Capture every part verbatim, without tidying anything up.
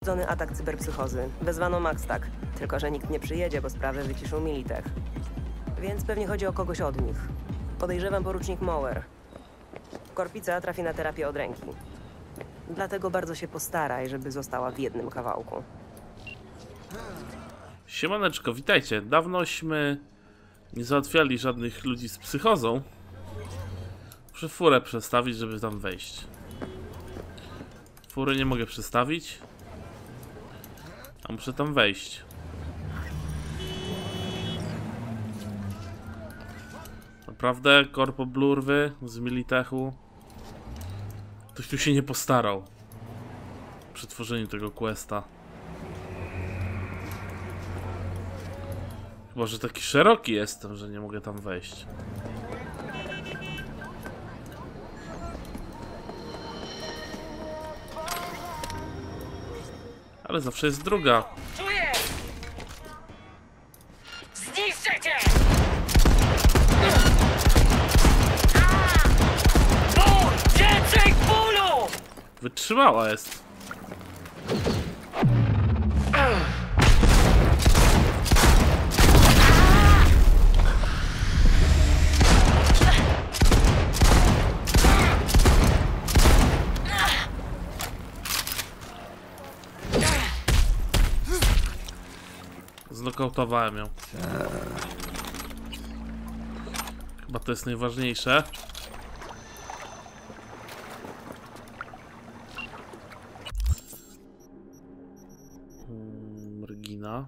Zony atak cyberpsychozy. Wezwano Maxtag. Tylko że nikt nie przyjedzie, bo sprawę wyciszył Militech. Więc pewnie chodzi o kogoś od nich. Podejrzewam porucznik Mower. Korpica trafi na terapię od ręki. Dlatego bardzo się postaraj, żeby została w jednym kawałku. Siemaneczko, witajcie. Dawnośmy nie załatwiali żadnych ludzi z psychozą. Muszę furę przestawić, żeby tam wejść. Fury nie mogę przestawić. A muszę tam wejść. Naprawdę? Korpo Blurwy z Militechu? Ktoś tu się nie postarał przy tworzeniu tego questa. Chyba, że taki szeroki jestem, że nie mogę tam wejść. Ale zawsze jest druga. Czuję! Zniszczę cię! Ból! Więcej bólu! Wytrzymała jest. Znokautowałem ją. Chyba to jest najważniejsze. Mrgina.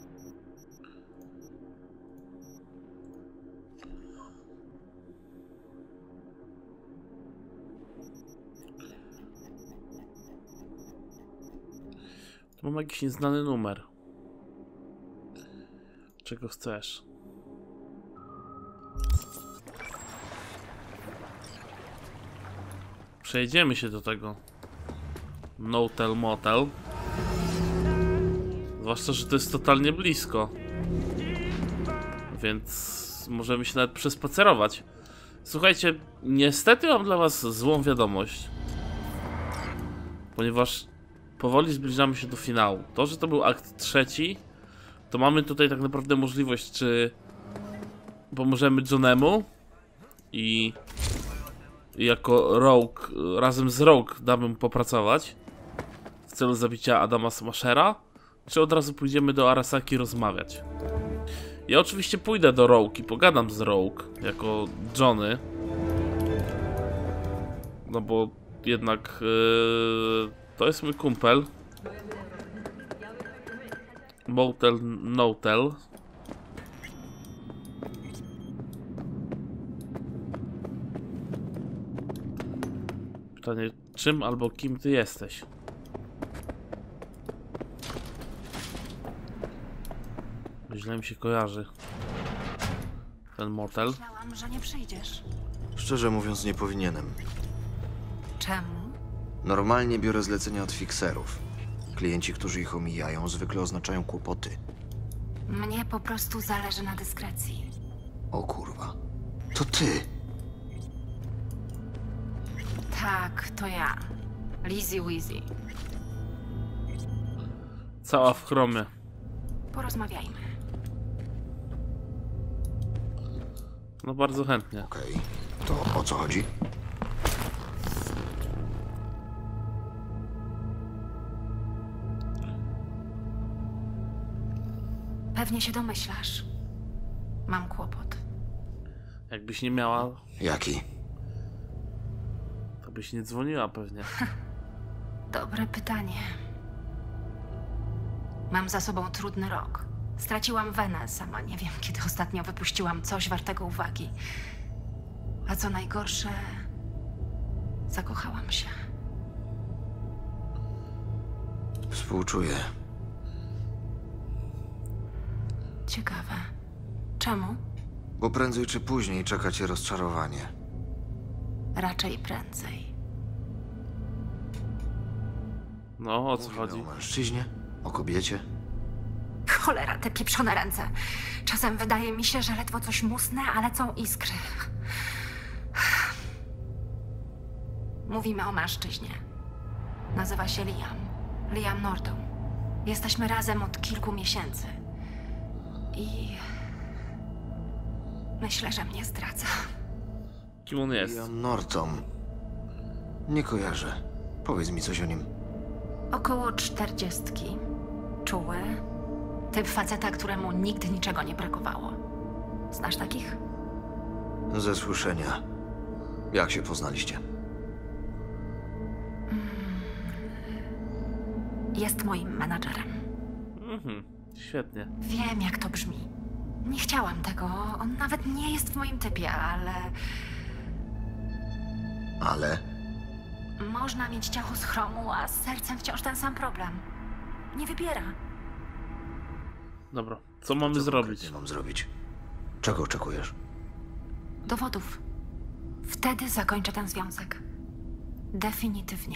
Tu mam jakiś nieznany numer. Czego chcesz? Przejdziemy się do tego Notel Motel. Zwłaszcza, że to jest totalnie blisko. Więc możemy się nawet przespacerować. Słuchajcie, niestety mam dla was złą wiadomość. Ponieważ powoli zbliżamy się do finału. To, że to był akt trzeci, to mamy tutaj tak naprawdę możliwość, czy pomożemy Johnemu i, i jako Rogue, razem z Rogue damy mu popracować w celu zabicia Adama Smashera, czy od razu pójdziemy do Arasaki rozmawiać. Ja oczywiście pójdę do Rogue i pogadam z Rogue jako Johnny, no bo jednak yy, to jest mój kumpel. Motel, Notel. Pytanie, czym albo kim ty jesteś? Źle mi się kojarzy ten motel. Myślałam, że nie przyjdziesz. Szczerze mówiąc, nie powinienem. Czemu? Normalnie biorę zlecenia od fikserów. Klienci, którzy ich omijają, zwykle oznaczają kłopoty. Mnie po prostu zależy na dyskrecji. O kurwa. To ty! Tak, to ja. Lizzie Weezy. Cała w chromie. Porozmawiajmy. No bardzo chętnie. Okej. To o co chodzi? Pewnie się domyślasz. Mam kłopot. Jakbyś nie miała, Jaki? to byś nie dzwoniła pewnie. Dobre pytanie. Mam za sobą trudny rok. Straciłam wenę, sama nie wiem, kiedy ostatnio wypuściłam coś wartego uwagi. A co najgorsze, zakochałam się. Współczuję. Ciekawe. Czemu? Bo prędzej czy później czeka cię rozczarowanie. Raczej prędzej. No, o co Mówimy chodzi? o mężczyźnie? O kobiecie? Cholera, te pieprzone ręce. Czasem wydaje mi się, że ledwo coś musnę, a lecą iskry. Mówimy o mężczyźnie. Nazywa się Liam. Liam Norton. Jesteśmy razem od kilku miesięcy. I... myślę, że mnie zdradza. Kim on jest? Liam Norton. Nie kojarzę. Powiedz mi coś o nim. Około czterdziestki. Czuły. Typ faceta, któremu nigdy niczego nie brakowało. Znasz takich? Ze słyszenia. Jak się poznaliście? Jest moim menadżerem. Mhm, świetnie. Wiem, jak to brzmi. Nie chciałam tego. On nawet nie jest w moim typie, ale... Ale? Można mieć ciało z chromu, a z sercem wciąż ten sam problem. Nie wybiera. Dobra, co mamy Co zrobić? konkretnie mam zrobić? Czego oczekujesz? Dowodów. Wtedy zakończę ten związek. Definitywnie.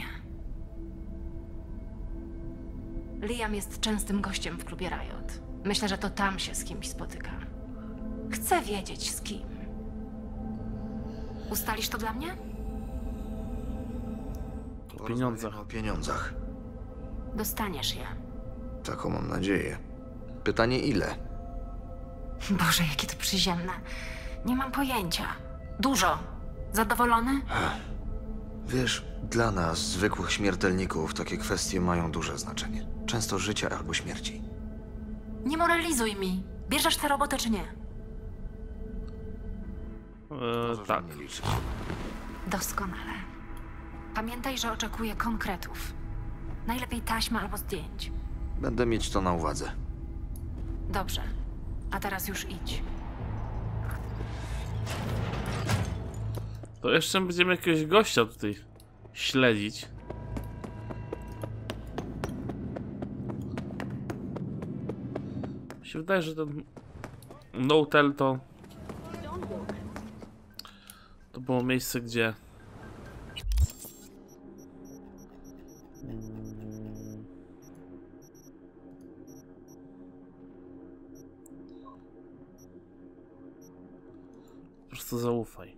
Liam jest częstym gościem w klubie Riot. Myślę, że to tam się z kimś spotyka. Chcę wiedzieć z kim. Ustalisz to dla mnie? O pieniądzach. O pieniądzach. Dostaniesz je. Taką mam nadzieję. Pytanie ile? Boże, jakie to przyziemne. Nie mam pojęcia. Dużo. Zadowolony? Wiesz, dla nas, zwykłych śmiertelników, takie kwestie mają duże znaczenie. Często życia albo śmierci. Nie moralizuj mi. Bierzesz tę robotę czy nie? Eee, Możesz tak. na mnie liczyć. Doskonale. Pamiętaj, że oczekuję konkretów. Najlepiej taśma albo zdjęć. Będę mieć to na uwadze. Dobrze. A teraz już idź. To jeszcze będziemy jakiegoś gościa tutaj śledzić. Mi się wydaje, że ten Notel to to było miejsce, gdzie Mm. po prostu zaufaj.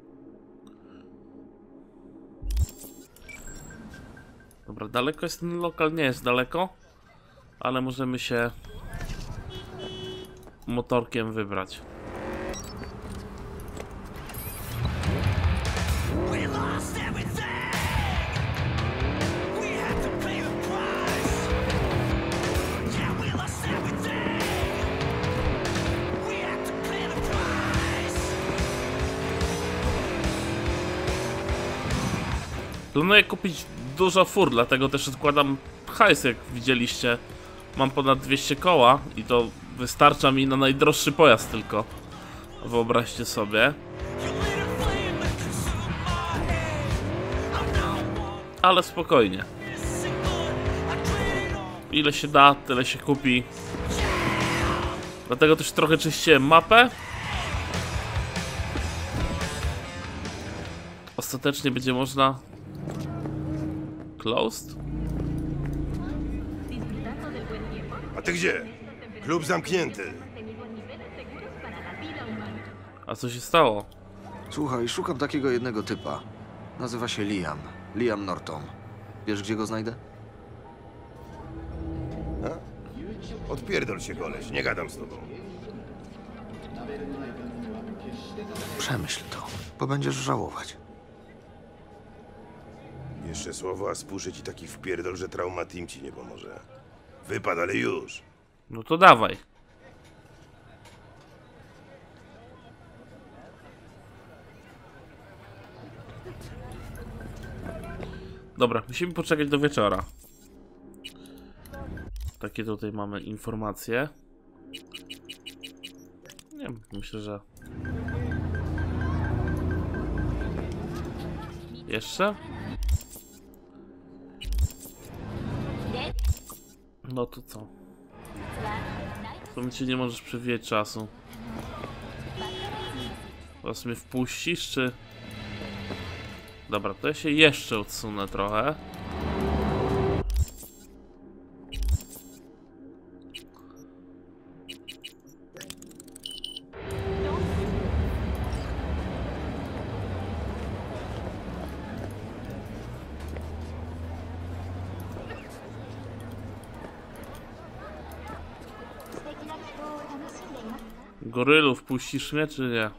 Dobra, daleko jest ten lokal? Nie jest daleko, ale możemy się motorkiem wybrać. We lost everything. We had to pay the price. Yeah, we lost everything. We had to pay the price. Planuję kupić dużo fur, dlatego też odkładam hajs, jak widzieliście. Mam ponad dwieście koła i to wystarcza mi na najdroższy pojazd tylko. Wyobraźcie sobie. Ale spokojnie. Ile się da, tyle się kupi. Dlatego też trochę czyściłem mapę. Ostatecznie będzie można... Closed? A ty gdzie? Klub zamknięty. A co się stało? Słuchaj, szukam takiego jednego typa. Nazywa się Liam. Liam Norton. Wiesz, gdzie go znajdę? Odpierdol się, koleś, nie gadam z tobą. Przemyśl to, bo będziesz żałować. Jeszcze słowo, a spuszczę ci taki wpierdol, że traumatim ci nie pomoże. Wypad, ale już. No to dawaj. Dobra, musimy poczekać do wieczora. Takie tutaj mamy informacje. Nie wiem, myślę, że... Jeszcze? No to co? To mi ci nie możesz przewijać czasu. Teraz mnie wpuścisz, czy... Dobra, to ja się jeszcze odsunę trochę. Gorylów, puścisz mnie czy nie?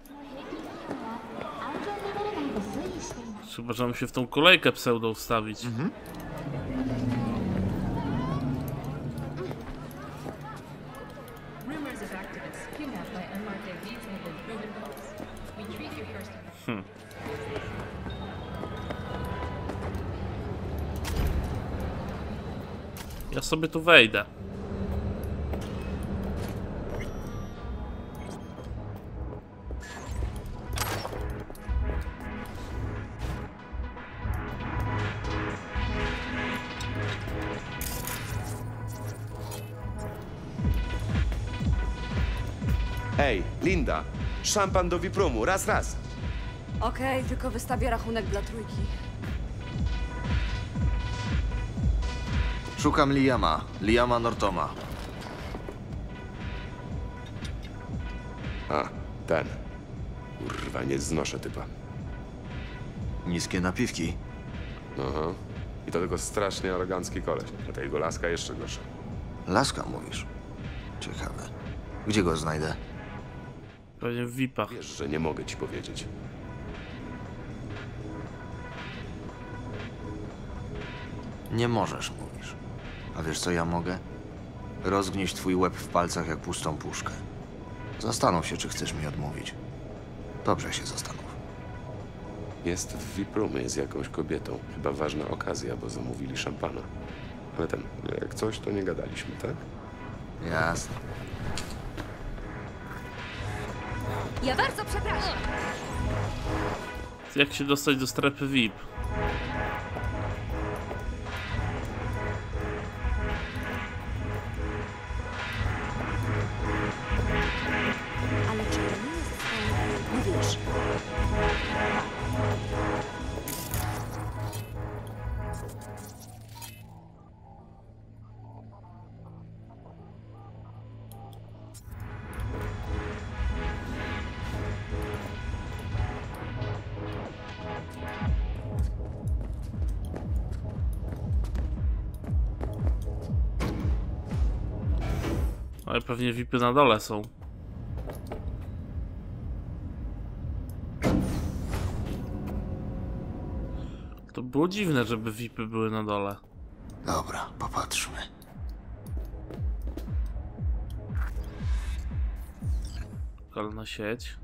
Chyba, że mamy się w tą kolejkę pseudo wstawić. Mhm. Rumors of activists kidnapped by unmarked I Ds have been proven false. We treat your first Hmm. Ja sobie tu wejdę. Ej, Linda, szampan do Wipromu, raz, raz. Okej, tylko wystawię rachunek dla trójki. Szukam Liama. Liama Nortoma. A, ten. Kurwa, nie znoszę typa. Niskie napiwki. Aha. I to tylko strasznie arogancki koleś. A ta jego laska jeszcze gorsza. Laska mówisz? Ciekawe. Gdzie go znajdę? Pewnie w V I P-ach. Wiesz, że nie mogę ci powiedzieć. Nie możesz, mówisz. A wiesz co ja mogę? Rozgnieść twój łeb w palcach jak pustą puszkę. Zastanów się, czy chcesz mi odmówić. Dobrze się zastanów. Jest w Wiprumie z jakąś kobietą. Chyba ważna okazja, bo zamówili szampana. Ale ten, jak coś, to nie gadaliśmy, tak? Jasne. Ja bardzo przepraszam. Jak się dostać do strefy V I P? Ale czy to nie jest twoje... Nie wiesz. Ale pewnie V I P-y na dole są. To było dziwne, żeby V I P-y były na dole. Dobra, popatrzmy. Lokalna sieć.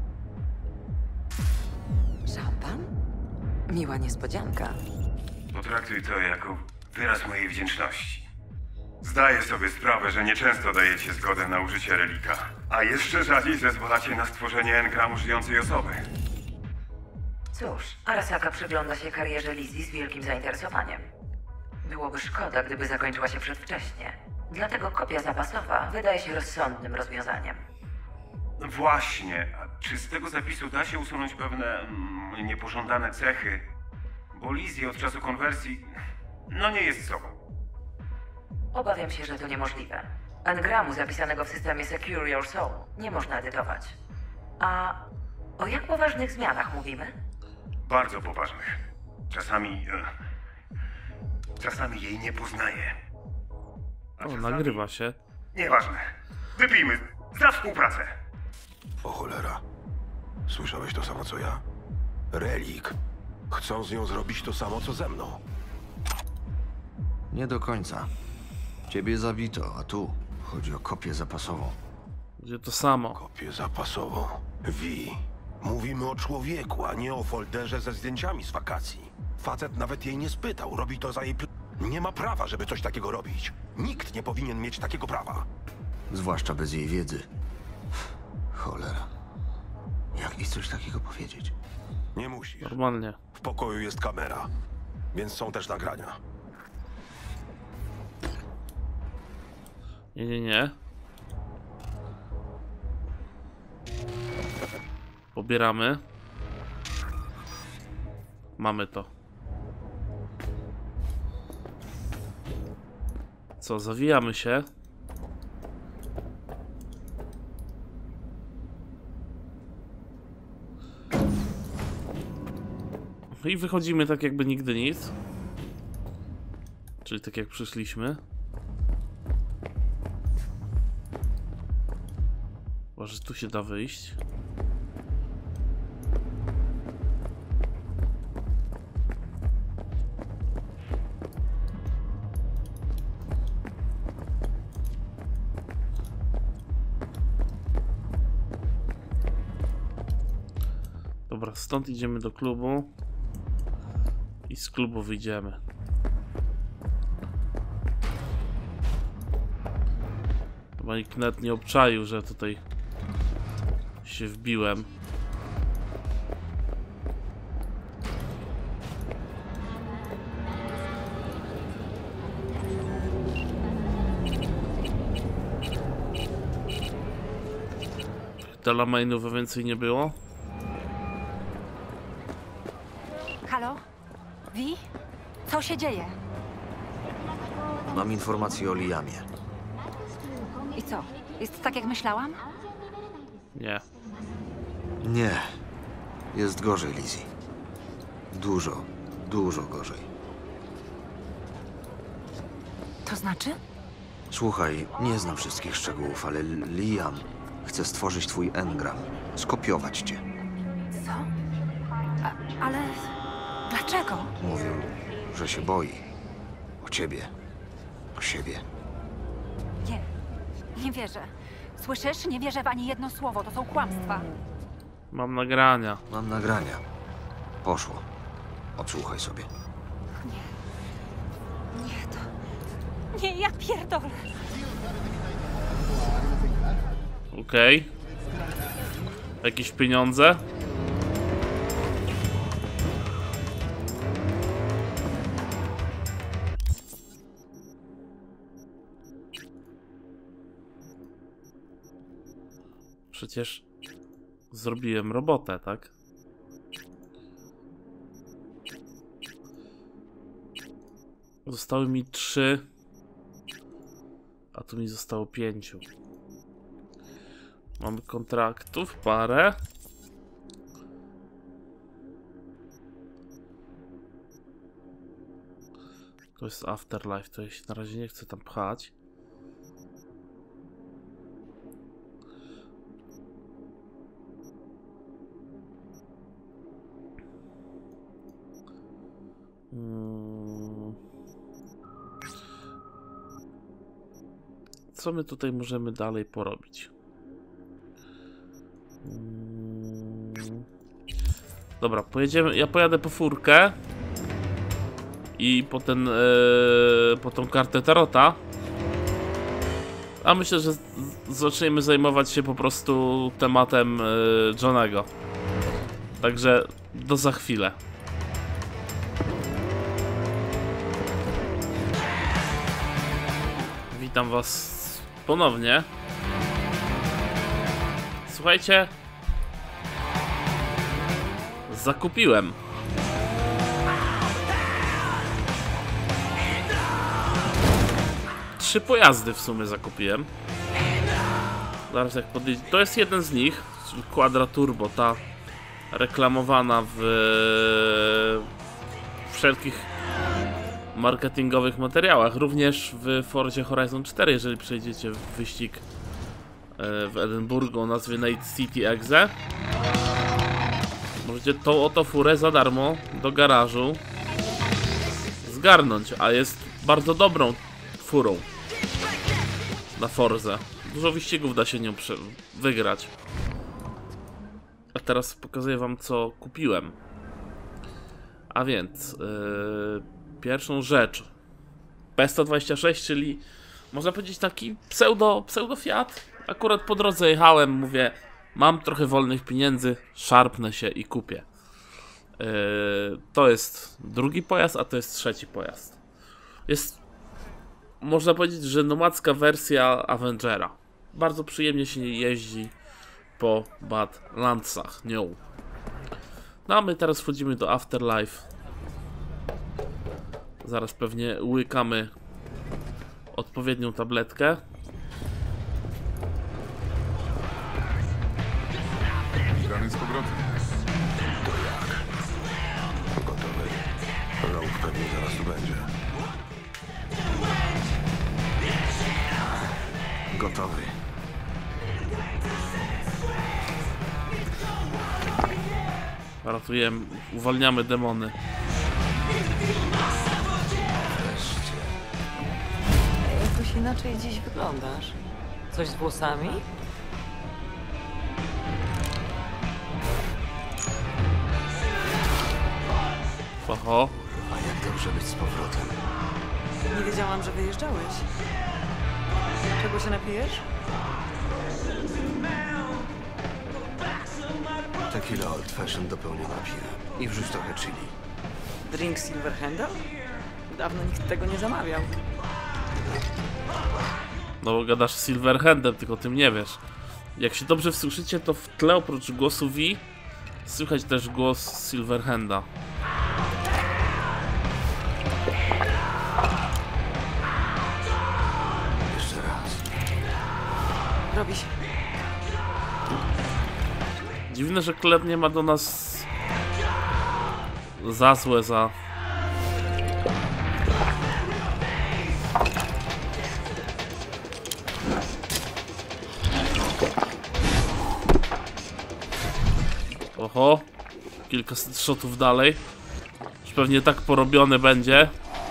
Szampan? Miła niespodzianka. Potraktuj to jako wyraz mojej wdzięczności. Zdaję sobie sprawę, że nieczęsto dajecie zgodę na użycie relika, a jeszcze rzadziej zezwalacie na stworzenie engramu żyjącej osoby. Cóż, Arasaka przygląda się karierze Lizzie z wielkim zainteresowaniem. Byłoby szkoda, gdyby zakończyła się przedwcześnie. Dlatego kopia zapasowa wydaje się rozsądnym rozwiązaniem. Właśnie, a czy z tego zapisu da się usunąć pewne mm, niepożądane cechy? Bo Lizzie od czasu konwersji, no nie jest sobą. Obawiam się, że to niemożliwe. Engramu zapisanego w systemie Secure Your Soul nie można edytować. A o jak poważnych zmianach mówimy? Bardzo poważnych. Czasami... E, czasami jej nie poznaję. A O, czasami- nagrywa się. Nieważne. Wypijmy. Za współpracę. O cholera. Słyszałeś to samo co ja? Relik. Chcą z nią zrobić to samo co ze mną. Nie do końca. Ciebie zabito, a tu chodzi o kopię zapasową. Gdzie to samo. Kopię zapasową. Wi. Mówimy o człowieku, a nie o folderze ze zdjęciami z wakacji. Facet nawet jej nie spytał, robi to za jej pl... Nie ma prawa, żeby coś takiego robić. Nikt nie powinien mieć takiego prawa. Zwłaszcza bez jej wiedzy. Cholera. Jak jej coś takiego powiedzieć? Nie musisz. Normalnie. W pokoju jest kamera, więc są też nagrania. Nie, nie, nie. Pobieramy. Mamy to. Co, zawijamy się. No i wychodzimy tak jakby nigdy nic. Czyli tak jak przyszliśmy. Może tu się da wyjść. Dobra, stąd idziemy do klubu i z klubu wyjdziemy. Chyba nikt nawet nie obczaił, że tutaj się wbiłem. Delamainów więcej nie było. Halo? Wi? Co się dzieje? Mam informację o Liamie. I co? Jest tak, jak myślałam? Nie. Nie. Jest gorzej, Lizzie. Dużo, dużo gorzej. To znaczy? Słuchaj, nie znam wszystkich szczegółów, ale Liam chce stworzyć twój engram. Skopiować cię. Co? A, ale... dlaczego? Mówił, że się boi. O ciebie. O siebie. Nie. Nie wierzę. Słyszysz? Nie wierzę w ani jedno słowo. To są kłamstwa. Mam nagrania. Mam nagrania. Poszło. Odsłuchaj sobie. Nie, to... Nie, ja pierdolę. Okej. Okay. Jakieś pieniądze? Przecież zrobiłem robotę, tak? Zostały mi trzy, a tu mi zostało pięciu. Mamy kontraktów, parę. To jest Afterlife, to ja się na razie nie chcę tam pchać. Hmm. Co my tutaj możemy dalej porobić? Hmm. Dobra, pojedziemy. Ja pojadę po furkę i po ten, yy, po tą kartę Tarota. A myślę, że zaczniemy zajmować się po prostu tematem yy, Johnego. Także do za chwilę. Witam was ponownie. Słuchajcie, zakupiłem trzy pojazdy w sumie zakupiłem. Zaraz jak podejdzie. To jest jeden z nich, czyli Quadra Turbo, ta reklamowana w wszelkich marketingowych materiałach, również w Forzie Horizon cztery, jeżeli przejdziecie w wyścig w Edynburgu o nazwie Night City Exe. Możecie tą oto furę za darmo do garażu zgarnąć, a jest bardzo dobrą furą na Forze. Dużo wyścigów da się nią wygrać. A teraz pokazuję wam, co kupiłem. A więc yy, pierwszą rzecz P sto dwadzieścia sześć, czyli można powiedzieć taki pseudo, pseudo Fiat. Akurat po drodze jechałem, mówię, mam trochę wolnych pieniędzy, szarpnę się i kupię. Yy, to jest drugi pojazd, a to jest trzeci pojazd. Jest, można powiedzieć, że nomadzka wersja Avengera. Bardzo przyjemnie się jeździ po Badlandsach nią. No a my teraz wchodzimy do Afterlife. Zaraz pewnie łykamy odpowiednią tabletkę. Gramy z powrotem. To jak? Gotowy. Rogue pewnie zaraz tu będzie. Gotowy. Ratujemy, uwalniamy demony. Jakoś inaczej dziś wyglądasz. Coś z włosami? Oho. A jak dobrze być z powrotem. Nie wiedziałam, że wyjeżdżałeś. Czego się napijesz? Tequila Old Fashion dopełnię napiję. I wrzuć trochę chili. Drink Silverhanda? Dawno nikt tego nie zamawiał. No bo gadasz z Silverhandem, tylko o tym nie wiesz. Jak się dobrze wsłyszycie, to w tle oprócz głosu V słychać też głos Silverhanda. Jeszcze raz. Robi się. Dziwne, że Kleb nie ma do nas za złe za... Oho, kilkaset shotów dalej. Już pewnie tak porobione będzie.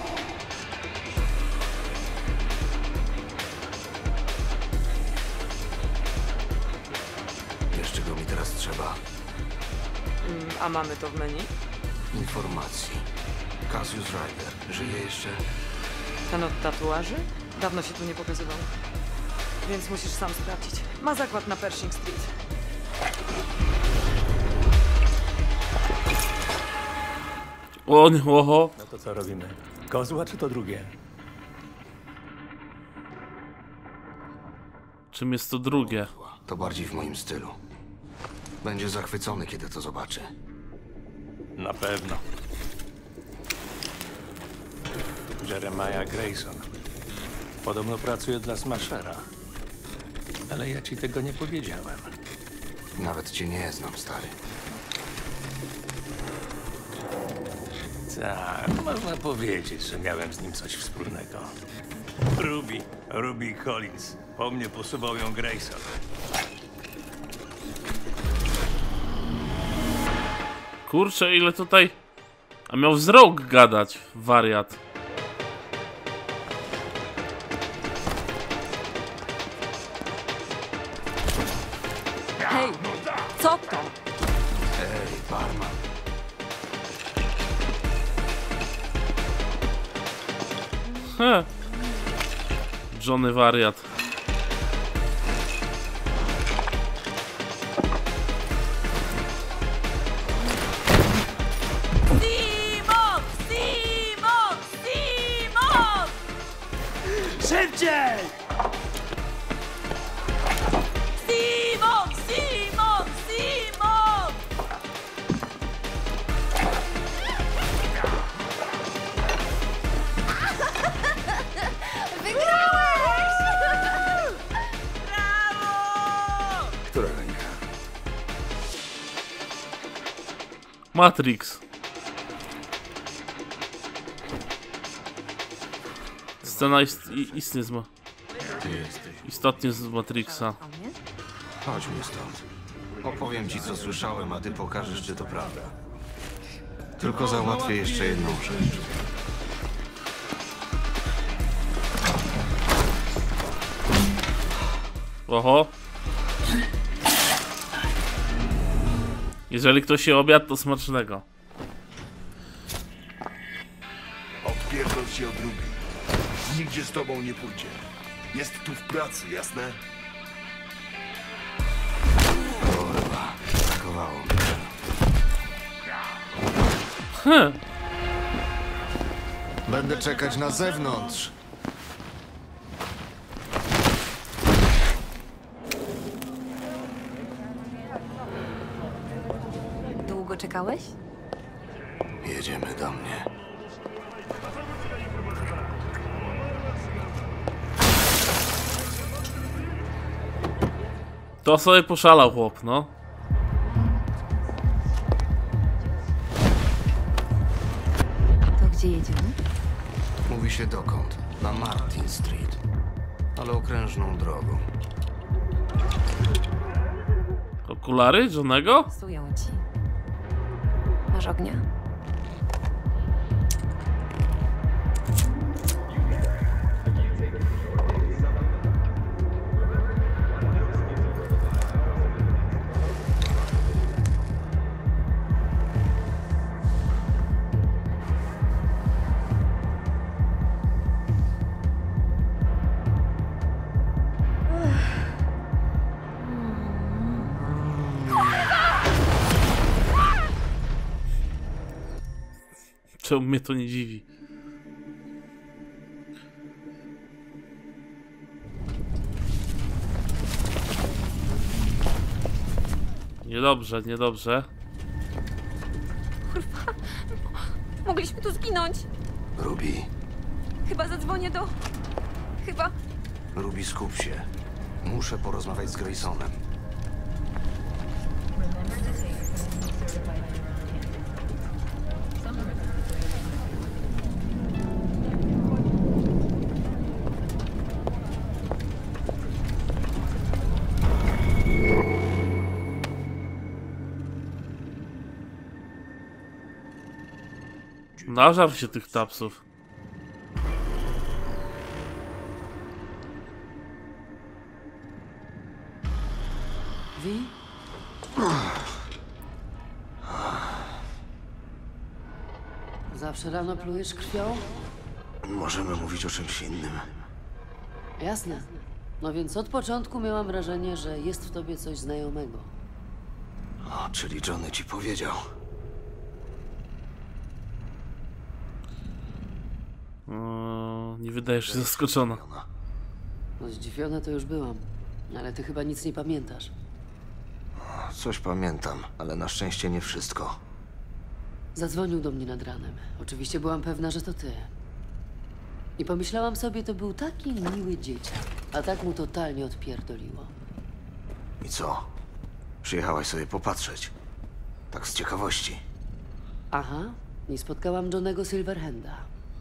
Wiesz, czego mi teraz trzeba? Mm, a mamy to w menu? Informacji. Cassius Ryder żyje jeszcze? Ten od tatuaży? Dawno się tu nie pokazywał. Więc musisz sam sprawdzić. Ma zakład na Pershing Street. O nie, oho. No to co robimy? Kozła czy to drugie? Czym jest to drugie? To bardziej w moim stylu. Będzie zachwycony, kiedy to zobaczy. Na pewno. Jeremiah Grayson. Podobno pracuje dla Smashera. Ale ja ci tego nie powiedziałem. Nawet cię nie znam, stary. Tak, można powiedzieć, że miałem z nim coś wspólnego. Ruby, Ruby Collins. Po mnie posuwał ją Grayson. Kurczę, ile tutaj... A miał z Rogue gadać, wariat. Hej, co to? Ej, barman. He. Johnny wariat. Simon! Simon! Simon! Szybciej! Simon! Simon! Simon! Wygrałeś! Brawo! Która ręka? Matrix. Scena ist i- istnie z ma Ty jesteś. istotnie z Matrixa. Chodźmy stąd. Opowiem ci, co słyszałem, a ty pokażesz, czy to prawda. Tylko załatwię jeszcze jedną rzecz. Oho. Jeżeli ktoś się obiad, to smacznego. Odpierdol się od Ruby. Nigdzie z tobą nie pójdzie. Jest tu w pracy, jasne? Kurwa, brakowało mi tego. Hm. Będę czekać na zewnątrz. Długo czekałeś? Jedziemy do mnie. To sobie poszalał chłop, no. To gdzie jedziemy? Mówi się dokąd? Na Martin Street. Ale okrężną drogą. Okulary Johnego? Psują ci. masz ognia? Czemu mnie to nie dziwi? Niedobrze, niedobrze. Kurwa, mogliśmy tu zginąć. Ruby, Chyba zadzwonię do... Chyba... Ruby, skup się. Muszę porozmawiać z Graysonem. Nażar się tych tapsów. Wi? Zawsze rano plujesz krwią? Możemy mówić o czymś innym. Jasne. No więc od początku miałam wrażenie, że jest w tobie coś znajomego. O, czyli Johnny ci powiedział. O, nie wydajesz się zaskoczona. No zdziwiona to już byłam. Ale ty chyba nic nie pamiętasz. Coś pamiętam, ale na szczęście nie wszystko. Zadzwonił do mnie nad ranem. Oczywiście byłam pewna, że to ty. I pomyślałam sobie, to był taki miły dzieciak, a tak mu totalnie odpierdoliło. I co? Przyjechałaś sobie popatrzeć. Tak z ciekawości. Aha, i spotkałam Johnego Silverhanda.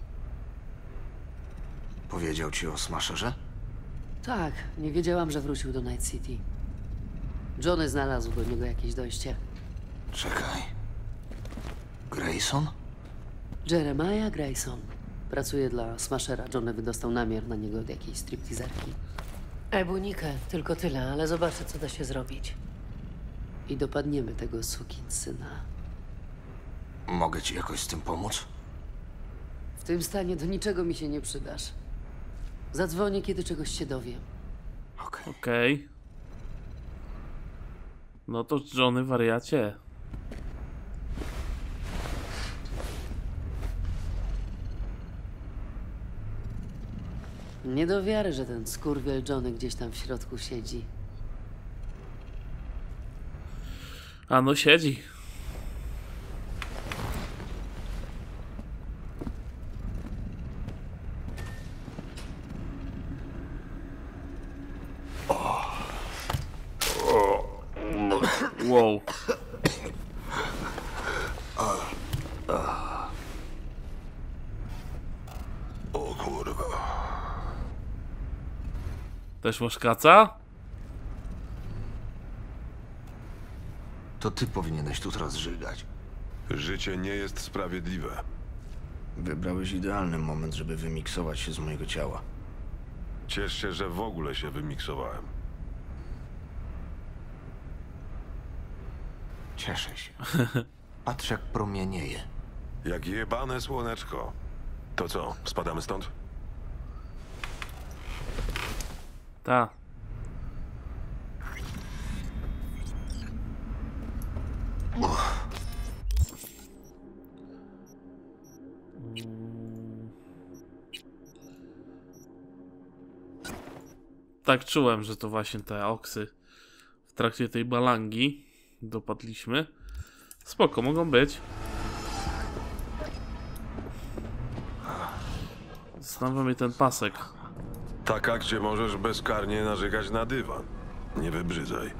Powiedział ci o Smasherze? Tak, nie wiedziałam, że wrócił do Night City. Johnny znalazł do niego jakieś dojście. Czekaj. Grayson? Jeremiah Grayson. Pracuje dla Smashera. Johnny wydostał namiar na niego od jakiejś stripteaserki. Ebunikę, tylko tyle, ale zobaczę, co da się zrobić. I dopadniemy tego sukinsyna. Mogę ci jakoś z tym pomóc? W tym stanie do niczego mi się nie przydasz. Zadzwonię, kiedy czegoś się dowiem. Okej. Okay. Okay. No to Johnny, wariacie. Nie do wiary, że ten skurwiel Johnny gdzieś tam w środku siedzi. A no siedzi. Wow. O kurwa. Też masz kaca? To ty powinieneś tu teraz żygać. Życie nie jest sprawiedliwe. Wybrałeś idealny moment, żeby wymiksować się z mojego ciała. Ciesz się, że w ogóle się wymiksowałem. Cieszę się. Patrz, jak promienieje. Jak jebane słoneczko. To co, spadamy stąd? Ta. Tak czułem, że to właśnie te oksy w trakcie tej balangi dopadliśmy. Spoko, mogą być. Zastanawia mnie ten pasek. Taka, gdzie możesz bezkarnie narzekać na dywan. Nie wybrzydzaj.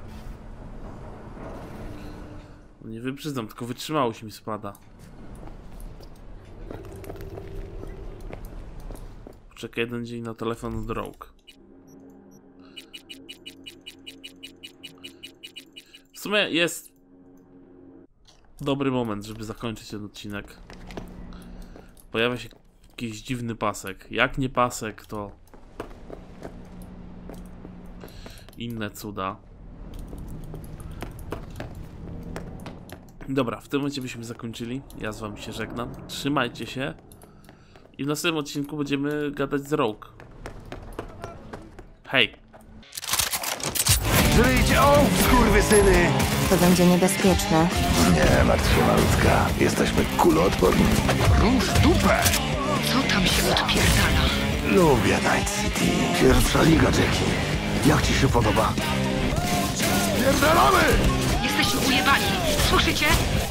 Nie wybrzydzam, tylko wytrzymałość mi spada. Poczekaj jeden dzień na telefon od Rogue. W sumie jest dobry moment, żeby zakończyć ten odcinek. Pojawia się jakiś dziwny pasek. Jak nie pasek, to inne cuda. Dobra, w tym momencie byśmy zakończyli. Ja z wami się żegnam. Trzymajcie się. I w następnym odcinku będziemy gadać z Rogue. Hej! Żyjcie, o, skurwysyny! To będzie niebezpieczne. Nie martw się, malutka. Jesteśmy kuloodporni. Rusz dupę! Co tam się odpierdala? Lubię Night City. Pierwsza liga, Jackie. Jak ci się podoba? Pierdalamy! Jesteśmy ujebani. Słyszycie?